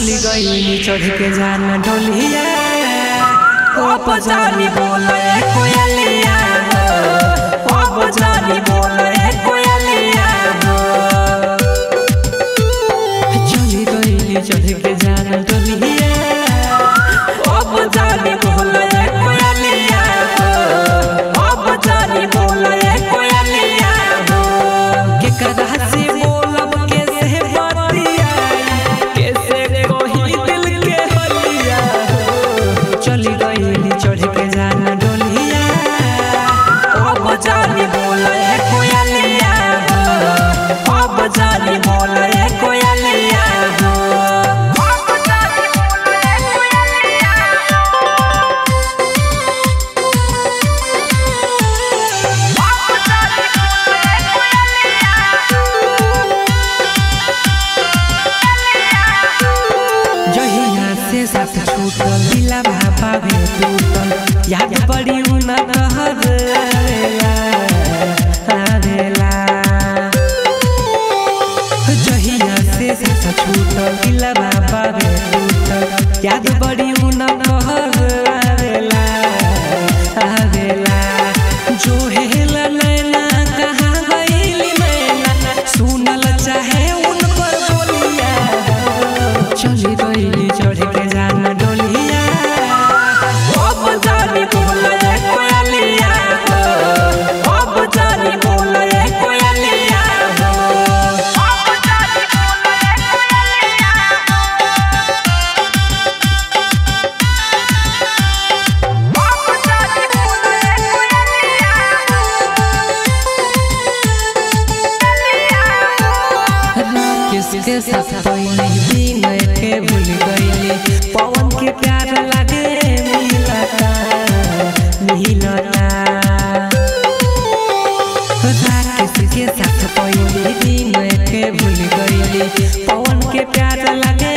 चली गई चढ़ के जाना डोलिया ओ बजानी बोले कोयलिया ओ बजानी बोले कोयलिया चली गई चढ़ के जाना डोलिया ओ बजानी बोले कोयलिया ओ बजानी बोले कोयलिया के कदा से बोलब कैसे बतिया कैसे कोई दिल के हलिया चली गई चढ़ के जाना डोलिया ओ बजानी बोले कोयलिया ओ बजानी बोले कोयलिया साथ छूटल दिला भापा भे टूटल याद बड़ी उना कहर आवेला जहिया से साथ छूटल दिला भापा भे टूटल याद बड़ी उना कहर आवेला जो हेला नैना कहाँ गईली मैना सुनल चाहे उन पर बोलिया चली गई चढ़ के जाना डोलिया ओ बजानी बोले कोयलिया ओ बजानी बोले कोयलिया ओ बजानी बोले कोयलिया ओ बजानी बोले कोयलिया किसके साथ कोई नहीं के भूल गईली पवन के प्यार लगे मिलता किसके साथ कोई दिन के भूल गईली पवन के प्यार लगे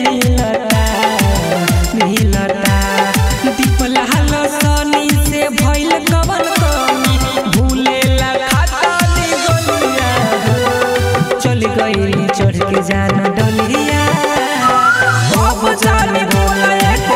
मिलता दीपला हलो सोनी से भइल कवन कमी भूले ला खाता नी गलिया चली गई चढ़ के जाना डोलिया ओ बजानी बोले